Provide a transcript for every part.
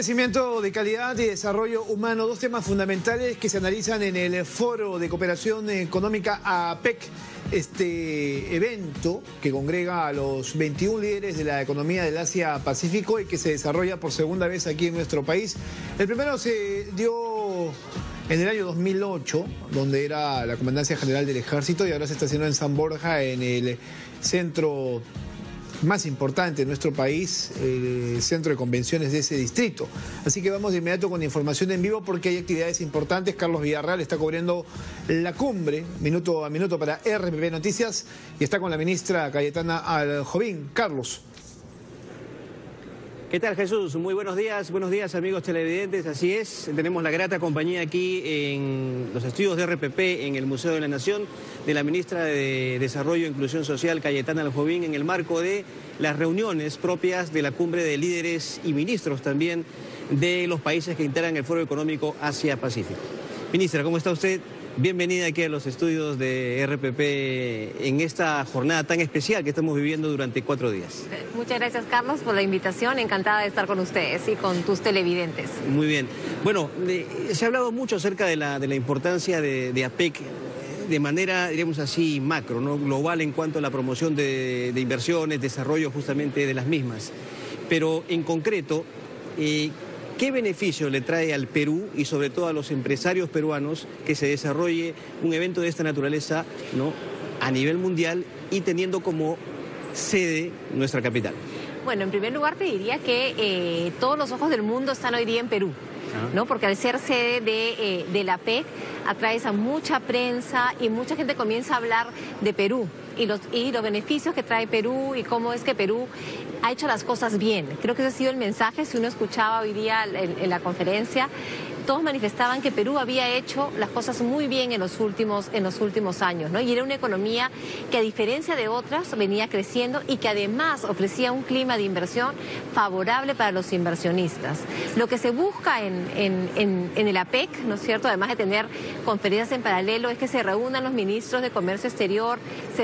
Crecimiento de calidad y desarrollo humano, dos temas fundamentales que se analizan en el Foro de Cooperación Económica APEC, este evento que congrega a los 21 líderes de la economía del Asia-Pacífico y que se desarrolla por segunda vez aquí en nuestro país. El primero se dio en el año 2008, donde era la Comandancia General del Ejército, y ahora se está haciendo en San Borja, en el centro más importante de nuestro país, el centro de convenciones de ese distrito. Así que vamos de inmediato con información en vivo porque hay actividades importantes. Carlos Villarreal está cubriendo la cumbre minuto a minuto para RPP Noticias y está con la ministra Cayetana Aljovín. Carlos. ¿Qué tal, Jesús? Muy buenos días amigos televidentes. Así es, tenemos la grata compañía aquí en los estudios de RPP en el Museo de la Nación de la ministra de Desarrollo e Inclusión Social, Cayetana Aljovín, en el marco de las reuniones propias de la cumbre de líderes y ministros también de los países que integran el Foro Económico Asia-Pacífico. Ministra, ¿cómo está usted? Bienvenida aquí a los estudios de RPP en esta jornada tan especial que estamos viviendo durante 4 días. Muchas gracias, Carlos, por la invitación. Encantada de estar con ustedes y con tus televidentes. Muy bien. Bueno, se ha hablado mucho acerca de la importancia de APEC de manera, diríamos así, macro, ¿no? Global en cuanto a la promoción de inversiones, desarrollo justamente de las mismas. Pero en concreto, ¿qué beneficio le trae al Perú y sobre todo a los empresarios peruanos que se desarrolle un evento de esta naturaleza, ¿no?, a nivel mundial y teniendo como sede nuestra capital? Bueno, en primer lugar te diría que todos los ojos del mundo están hoy día en Perú, ¿no? Porque al ser sede de la APEC atraes a mucha prensa y mucha gente comienza a hablar de Perú y los beneficios que trae Perú y cómo es que Perú ha hecho las cosas bien. Creo que ese ha sido el mensaje. Si uno escuchaba hoy día en la conferencia, todos manifestaban que Perú había hecho las cosas muy bien en los últimos años, ¿no? Y era una economía que, a diferencia de otras, venía creciendo y que además ofrecía un clima de inversión favorable para los inversionistas. Lo que se busca en el APEC, ¿no es cierto?, además de tener conferencias en paralelo, es que se reúnan los ministros de Comercio Exterior,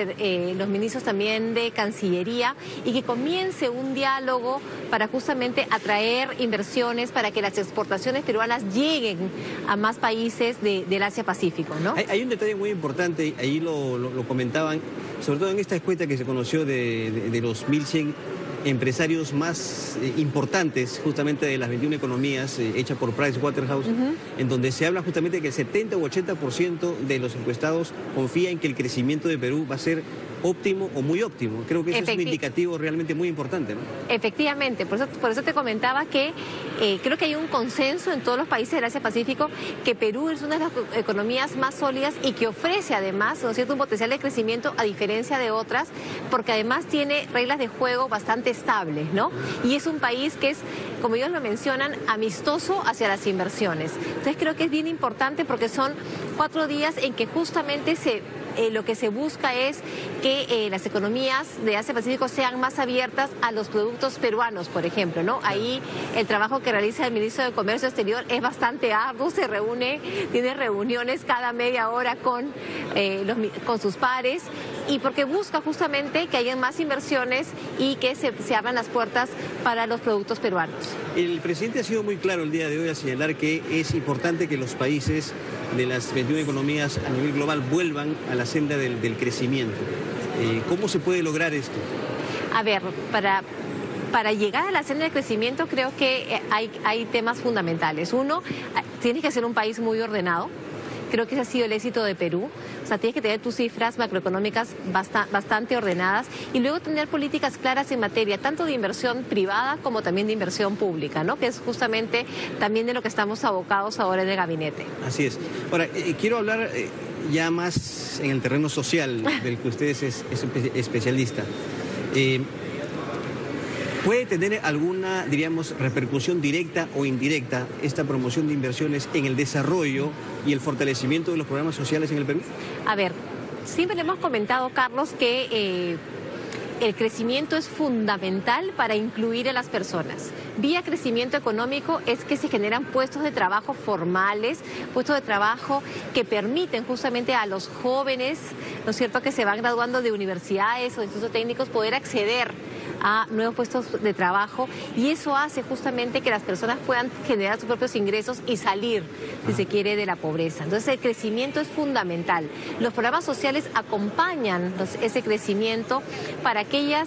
los ministros también de Cancillería, y que comience un diálogo para justamente atraer inversiones, para que las exportaciones peruanas lleguen a más países del Asia-Pacífico, ¿no? Hay un detalle muy importante, ahí lo comentaban, sobre todo en esta encuesta que se conoció de los 1.100 empresarios más importantes justamente de las 21 economías hecha por Pricewaterhouse, en donde se habla justamente de que el 70 u 80% de los encuestados confía en que el crecimiento de Perú va a ser óptimo o muy óptimo. Creo que eso es un indicativo realmente muy importante, ¿no? Efectivamente, por eso te comentaba que creo que hay un consenso en todos los países del Asia-Pacífico que Perú es una de las economías más sólidas y que ofrece además, ¿no es cierto?, un potencial de crecimiento a diferencia de otras, porque además tiene reglas de juego bastante estables, ¿no? Y es un país que es, como ellos lo mencionan, amistoso hacia las inversiones. Entonces creo que es bien importante porque son 4 días en que justamente lo que se busca es que las economías de Asia-Pacífico sean más abiertas a los productos peruanos, por ejemplo, ¿no? Ahí el trabajo que realiza el ministro de Comercio Exterior es bastante arduo, tiene reuniones cada media hora con sus pares, y porque busca justamente que haya más inversiones y que se abran las puertas para los productos peruanos. El presidente ha sido muy claro el día de hoy al señalar que es importante que los países de las 21 economías a nivel global vuelvan a la senda del crecimiento. ¿Cómo se puede lograr esto? A ver, para llegar a la senda del crecimiento creo que hay temas fundamentales. Uno, tienes que ser un país muy ordenado. Creo que ese ha sido el éxito de Perú. O sea, tienes que tener tus cifras macroeconómicas bastante ordenadas y luego tener políticas claras en materia tanto de inversión privada como también de inversión pública, ¿no? Que es justamente también de lo que estamos abocados ahora en el gabinete. Así es. Ahora, quiero hablar ya más en el terreno social del que usted es especialista. ¿Puede tener alguna, diríamos, repercusión directa o indirecta esta promoción de inversiones en el desarrollo y el fortalecimiento de los programas sociales en el Perú? A ver, siempre le hemos comentado, Carlos, que el crecimiento es fundamental para incluir a las personas. Vía crecimiento económico es que se generan puestos de trabajo formales, puestos de trabajo que permiten justamente a los jóvenes, ¿no es cierto?, que se van graduando de universidades o institutos técnicos poder acceder a nuevos puestos de trabajo, y eso hace justamente que las personas puedan generar sus propios ingresos y salir, si se quiere, de la pobreza. Entonces el crecimiento es fundamental. Los programas sociales acompañan ese crecimiento para aquellas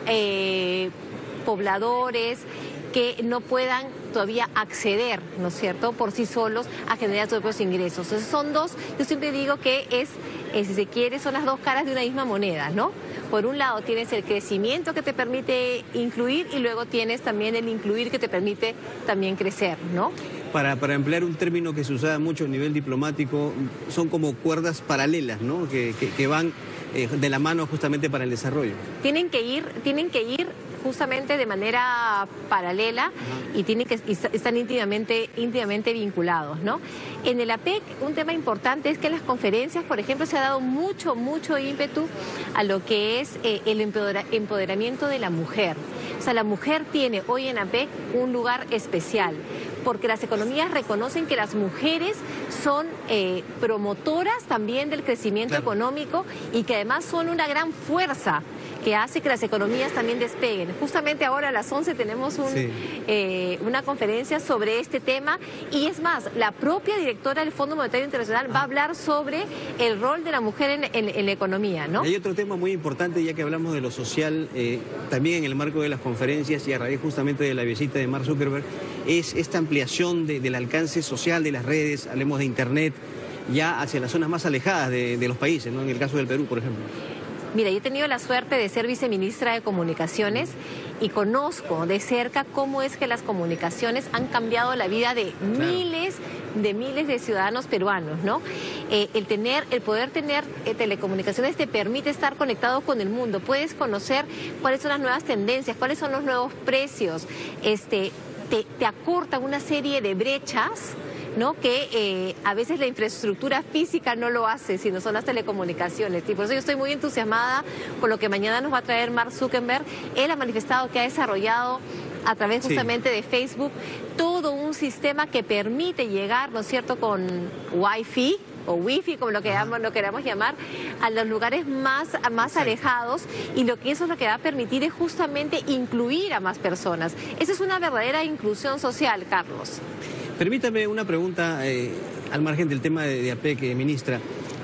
pobladores que no puedan todavía acceder, ¿no es cierto?, por sí solos a generar sus propios ingresos. Entonces son dos, yo siempre digo que si se quiere, son las dos caras de una misma moneda, ¿no? Por un lado tienes el crecimiento que te permite influir y luego tienes también el incluir que te permite también crecer, ¿no? Para emplear un término que se usa mucho a nivel diplomático, son como cuerdas paralelas, ¿no?, que van de la mano justamente para el desarrollo. Tienen que ir justamente de manera paralela y están íntimamente vinculados, ¿no? En el APEC un tema importante es que en las conferencias, por ejemplo, se ha dado mucho ímpetu a lo que es el empoderamiento de la mujer. O sea, la mujer tiene hoy en APEC un lugar especial, porque las economías reconocen que las mujeres son promotoras también del crecimiento económico y que además son una gran fuerza que hace que las economías también despeguen. Justamente ahora a las 11 tenemos una conferencia sobre este tema, y es más, la propia directora del Fondo Monetario Internacional va a hablar sobre el rol de la mujer en la economía, ¿no? Hay otro tema muy importante, ya que hablamos de lo social, también en el marco de las conferencias y a raíz justamente de la visita de Mark Zuckerberg, es esta ampliación del alcance social de las redes, hablemos de Internet, ya hacia las zonas más alejadas de los países, ¿no? En el caso del Perú, por ejemplo. Mira, yo he tenido la suerte de ser viceministra de Comunicaciones y conozco de cerca cómo es que las comunicaciones han cambiado la vida de miles de ciudadanos peruanos, ¿no? El poder tener telecomunicaciones te permite estar conectado con el mundo, puedes conocer cuáles son las nuevas tendencias, cuáles son los nuevos precios, te acortan una serie de brechas, ¿no?, que a veces la infraestructura física no lo hace, sino son las telecomunicaciones. Y por eso yo estoy muy entusiasmada con lo que mañana nos va a traer Mark Zuckerberg. Él ha manifestado que ha desarrollado a través justamente de Facebook todo un sistema que permite llegar, ¿no es cierto?, con Wi-Fi o Wi-Fi, como lo queramos llamar, a los lugares más alejados, y eso es lo que va a permitir es justamente incluir a más personas. Esa es una verdadera inclusión social, Carlos. Permítame una pregunta al margen del tema de APEC, ministra.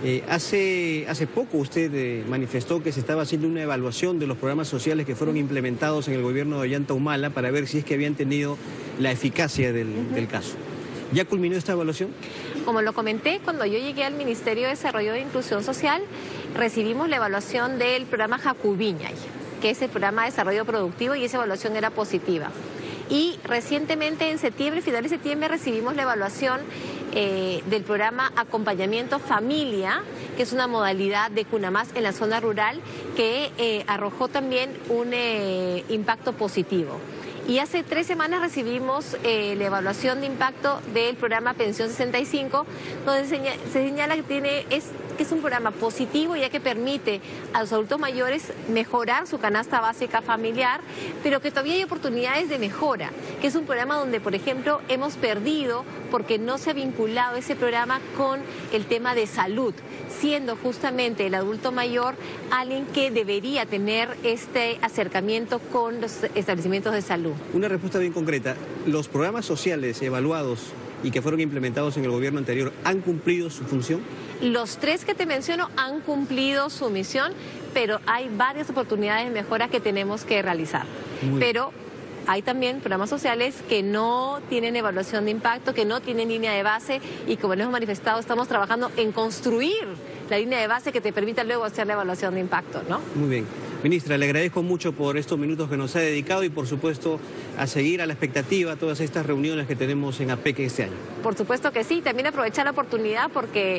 Hace poco usted manifestó que se estaba haciendo una evaluación de los programas sociales que fueron implementados en el gobierno de Ollanta Humala para ver si es que habían tenido la eficacia del caso. ¿Ya culminó esta evaluación? Como lo comenté, cuando yo llegué al Ministerio de Desarrollo e Inclusión Social, recibimos la evaluación del programa Jacubiñay, que es el programa de desarrollo productivo, y esa evaluación era positiva. Y recientemente, en septiembre, finales de septiembre, recibimos la evaluación del programa Acompañamiento Familia, que es una modalidad de Cunamás en la zona rural, que arrojó también un impacto positivo. Y hace 3 semanas recibimos la evaluación de impacto del programa Pensión 65, donde se señala que es un programa positivo, ya que permite a los adultos mayores mejorar su canasta básica familiar, pero que todavía hay oportunidades de mejora, que es un programa donde, por ejemplo, hemos perdido porque no se ha vinculado ese programa con el tema de salud, siendo justamente el adulto mayor alguien que debería tener este acercamiento con los establecimientos de salud. Una respuesta bien concreta. ¿Los programas sociales evaluados y que fueron implementados en el gobierno anterior han cumplido su función? Los 3 que te menciono han cumplido su misión, pero hay varias oportunidades de mejora que tenemos que realizar. Pero hay también programas sociales que no tienen evaluación de impacto, que no tienen línea de base, y como les hemos manifestado, estamos trabajando en construir la línea de base que te permita luego hacer la evaluación de impacto, ¿no? Muy bien. Ministra, le agradezco mucho por estos minutos que nos ha dedicado y, por supuesto, a seguir a la expectativa todas estas reuniones que tenemos en APEC este año. Por supuesto que sí. También aprovechar la oportunidad porque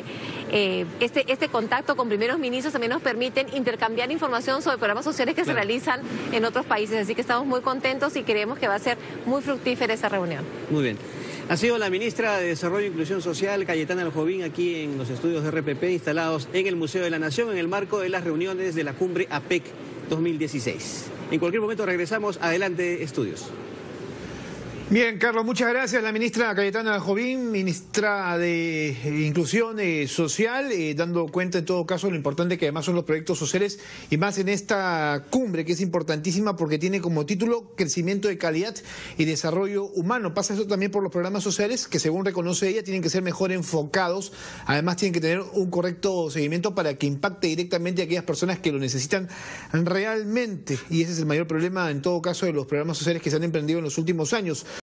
este contacto con primeros ministros también nos permiten intercambiar información sobre programas sociales que se realizan en otros países. Así que estamos muy contentos y creemos que va a ser muy fructífera esa reunión. Muy bien. Ha sido la ministra de Desarrollo e Inclusión Social, Cayetana Aljovín, aquí en los estudios de RPP instalados en el Museo de la Nación en el marco de las reuniones de la cumbre APEC 2016. En cualquier momento regresamos. Adelante, estudios. Bien, Carlos, muchas gracias. La ministra Cayetana Jovín, ministra de Inclusión Social, dando cuenta en todo caso de lo importante que además son los proyectos sociales y más en esta cumbre que es importantísima porque tiene como título Crecimiento de Calidad y Desarrollo Humano. Pasa eso también por los programas sociales que, según reconoce ella, tienen que ser mejor enfocados. Además, tienen que tener un correcto seguimiento para que impacte directamente a aquellas personas que lo necesitan realmente. Y ese es el mayor problema en todo caso de los programas sociales que se han emprendido en los últimos años.